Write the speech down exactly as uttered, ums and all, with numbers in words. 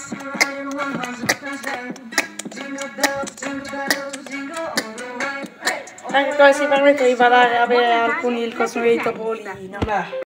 Anche come si permette di parlare avere alcuni il costume di Topolino.